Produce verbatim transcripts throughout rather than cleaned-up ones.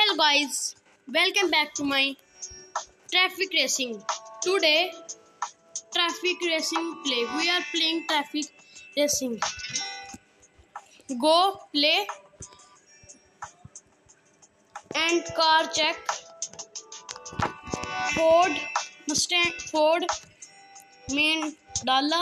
Hello guys, welcome back to my traffic racing. Today, traffic racing play. We are playing traffic racing. Go play and car check. Ford Mustang, Ford मेन डाला,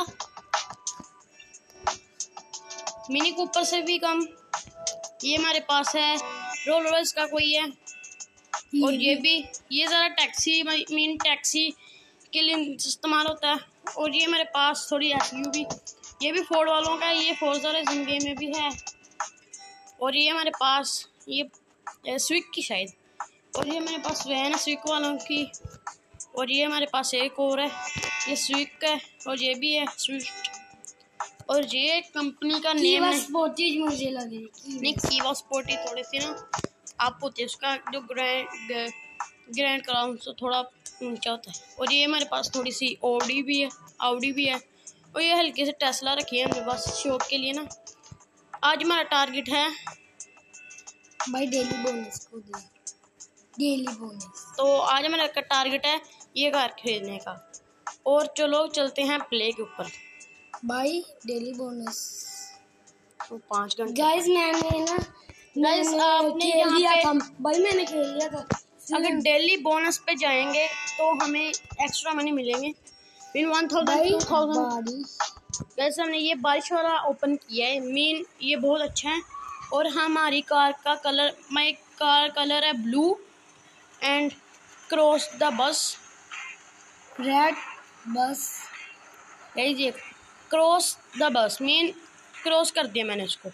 Mini Cooper से भी कम ये हमारे पास है, role Royce का कोई है, और ये भी ये ज़रा टैक्सी मीन टैक्सी के लिए इस्तेमाल होता है। और ये मेरे पास थोड़ी एसयूवी, ये भी फोर्ड वालों का है, ये फोर्जा रेसिंग गेम में भी है। और ये हमारे पास ये स्विक की शायद, और ये मेरे पास वैन है स्विक वालों की। और ये हमारे पास एक और है, ये स्विक है, और ये भी है स्विफ्ट। और ये कंपनी का नेम है स्पोर्टी, मुझे लगे नहीं कीवा स्पोर्टी थोड़ी सी ना आप होते हैं, उसका जो ग्रैंड ग्रैंड क्राउन से थोड़ा ऊंचा होता है। और ये हमारे पास थोड़ी सी ऑडी भी है, आउडी भी है, और ये हल्के से टेस्ला रखी है हमारे पास शौक के लिए ना। आज हमारा टारगेट है भाई डेली बोनस को दे, डेली बोनस। तो आज हमारा टारगेट है ये कार खरीदने का। और चलो चलते हैं प्ले के ऊपर भाई, डेली बोनस तो पाँच घंटे। गाइस मैंने ना गाइस आपने खेल लिया यहाँ था भाई, मैंने खेल लिया था। अगर डेली बोनस पे जाएंगे तो हमें एक्स्ट्रा मनी मिलेंगे mean one thousand two thousand. Guys हमने ये बारिश वाला ओपन किया है, मीन ये बहुत अच्छा है। और हमारी कार का कलर, माई कार कलर है blue and cross the bus red bus. Guys ये cross the bus mean cross कर दिया मैंने उसको।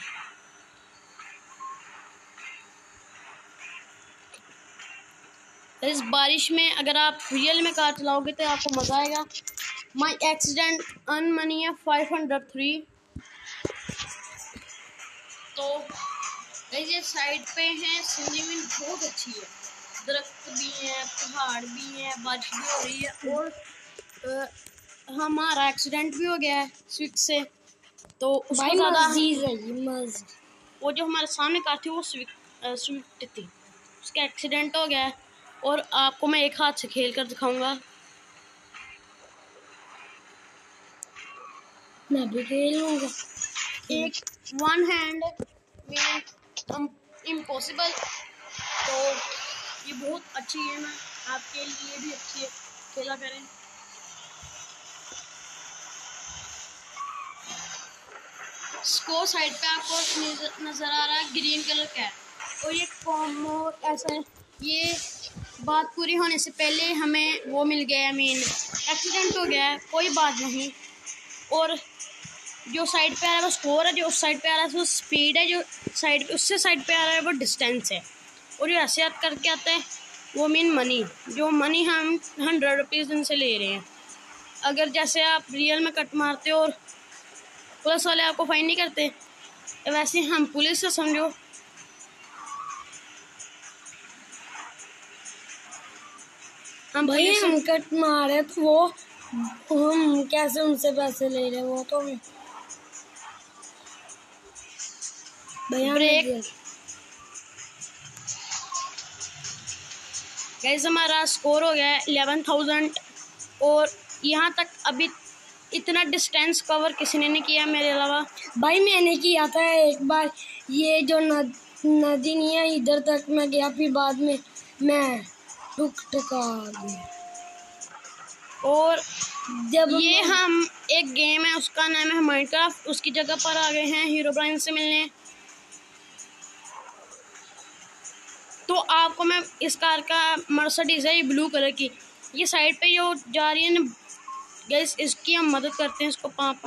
इस बारिश में अगर आप रियल में कार चलाओगे तो आपको मज़ा आएगा। माई एक्सीडेंट अर्न मनी है फाइव हंड्रेड थ्री। तो ये साइड पे है, सीनरी बहुत अच्छी है, दरख्त भी हैं, पहाड़ भी हैं, बारिश भी हो रही है। और आ, हमारा एक्सीडेंट भी हो गया है स्विक से, तो उसको ज़्यादा वो जो हमारे सामने कार थी वो स्विक स्विफ्ट थी, उसका एक्सीडेंट हो गया है। और आपको मैं एक हाथ से खेल कर दिखाऊंगा, मैं भी खेलूंगा एक वन हैंड मीन इम्पॉसिबल। तो ये बहुत अच्छी गेम है, आपके लिए भी अच्छी है, खेला करें। स्कोर साइड पे आपको नजर आ रहा है ग्रीन कलर का है, और ये कॉमो ऐसा है। ये बात पूरी होने से पहले हमें वो मिल गया है, मीन एक्सीडेंट हो गया है, कोई बात नहीं। और जो साइड पे आ रहा है वो स्कोर है, जो उस साइड पे आ रहा है वो स्पीड है, जो साइड उससे साइड पे आ रहा है वो डिस्टेंस है। और जो ऐसे याद करके आता है वो मीन मनी, जो मनी हम हंड्रेड रुपीज़ इनसे ले रहे हैं। अगर जैसे आप रियल में कट मारते हो और पुलिस वाले आपको फाइन नहीं करते, वैसे हम पुलिस से समझो हम भाई हम कट मारे तो वो हम कैसे उनसे पैसे ले रहे, वो तो ब्रेक। गाइस हमारा स्कोर हो गया है इलेवन थाउजेंड। और यहाँ तक अभी इतना डिस्टेंस कवर किसी ने नहीं किया मेरे अलावा। भाई मैंने किया था एक बार, ये जो नद, नदी नहीं है इधर तक मैं गया, फिर बाद में मैं टुक टका गया। और जब ये हम एक गेम है उसका नाम है माइनक्राफ्ट, उसकी जगह पर आ गए हैं हीरोब्राइन से मिलने। तो आपको मैं इस कार का मर्सिडीज है, ये ब्लू कलर की, ये साइड पे जो जा रही है ना गाइस, इसकी हम मदद करते हैं इसको पापा।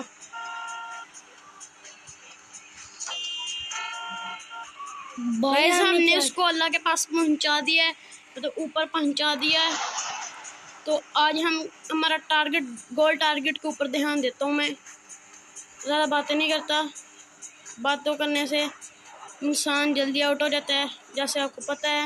गाइस हमने इसको अल्लाह के पास पहुंचा दिया है, तो ऊपर पहुंचा दिया है। तो आज हम हमारा टारगेट गोल टारगेट के ऊपर ध्यान देता हूँ मैं, ज़्यादा बातें नहीं करता, बातों करने से इंसान जल्दी आउट हो जाता है जैसे आपको पता है।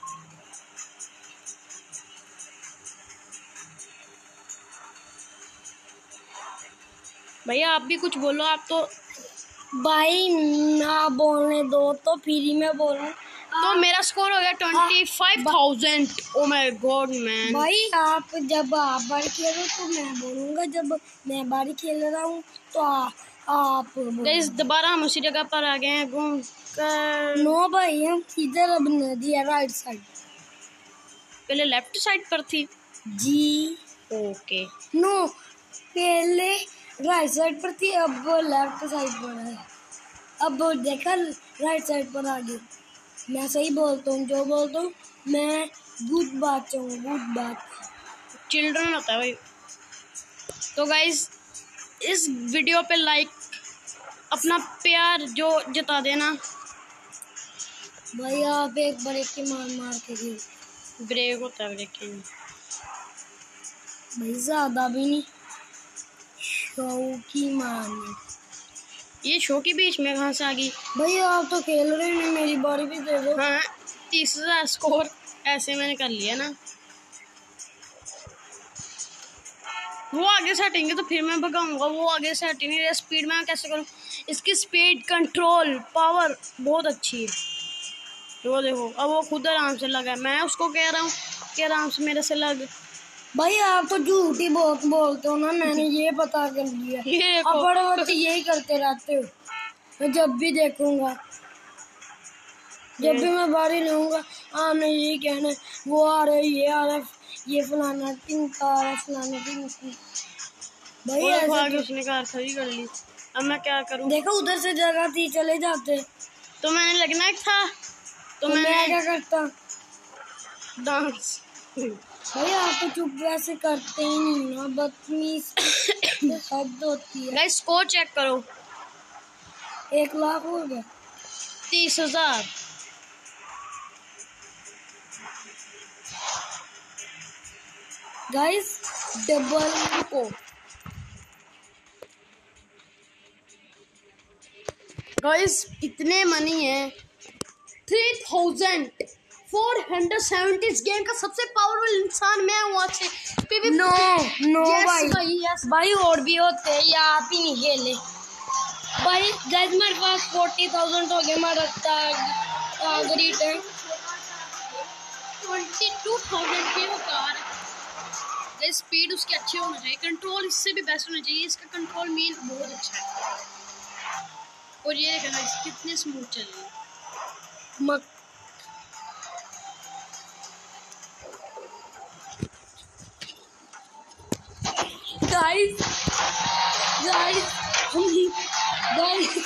भैया आप भी कुछ बोलो, आप तो भाई ना बोलने दो तो फ्री में बोलूं। तो मेरा स्कोर हो गया twenty five thousand. Oh my god man. भाई आप जब आप बारी खेल रहे हो तो मैं बोलूँगा, जब मैं बारी खेल रहा हूँ तो आ, आप गाइस दोबारा हम उसी जगह पर आ गए हैं घूम कर। नो भाई हम इधर अब नदी है राइट साइड। पहले लेफ्ट साइड पर थी जी। ओके नो पहले राइट साइड पर थी, अब लेफ्ट साइड पर है। अब देखा राइट साइड पर आ गई। मैं सही बोलता हूँ, जो बोलता हूँ मैं गुड बात चाहूँ, गुड बात। चिल्ड्रन होता है भाई। तो गाइस इस वीडियो पे लाइक अपना प्यार जो जता देना भाई। आप एक ब्रेक के मार मार के गए। ब्रेक होता है ब्रेकिंग भाई ज्यादा भी नहीं, शौकी मारने। ये शो के बीच में कहाँ से आ गई? भाई आप तो खेल रहे नहीं, मेरी बारी भी दे दो। हाँ तीस हजार स्कोर ऐसे मैंने कर लिया ना। वो आगे से हटेंगे तो फिर मैं भगाऊंगा, वो आगे से हटे नहीं रहे। स्पीड में कैसे करूँ? इसकी स्पीड कंट्रोल पावर बहुत अच्छी है। वो देखो अब वो खुद आराम से लगा है। मैं उसको कह रहा हूँ कि आराम से मेरे से लग। भाई आप तो झूठ ही बहुत बोलते हो ना, मैंने ये पता कर लिया। ये आप बड़े बच्चे यही करते रहते हो। मैं जब भी देखूंगा, जब भी मैं बारी लूंगा आपने यही कहना वो आ रहे, ये आ रहा, ये फलाना टिंक आ रहा, फलाना टिंक। भाई ऐसे उसने कार खड़ी कर ली। अब मैं क्या करूं? देखो उधर से जगह थी, चले जाते। तो मैंने लगना था तो, तो मैंने मैं क्या करता? डांस। भाई आप तो चुप वैसे करते ही नहीं ना, बदतमीज हद होती है। गाइस स्कोर चेक करो। एक लाख हो गया। तीस हजार गाइस डबल को गाइस इतने मनी है three thousand four hundred seventy. इस गेम का सबसे पावरफुल इंसान मैं हूँ आज से। नो नो yes, भाई भाई yes. भाई और भी होते हैं या आप ही नहीं खेले भाई। गाइस मेरे पास फोर्टी थाउजेंड हो गए। हमारा आखिरी टाइम ट्वेंटी टू थाउजेंड की वो कार है। स्पीड उसकी अच्छी होनी चाहिए, कंट्रोल इससे भी बेस्ट होना चाहिए। इसका कंट्रोल मेन बहुत अच्छा है। और ये देखना कितने स्मूथ चल रही है। मक गाइस गाइस गाइस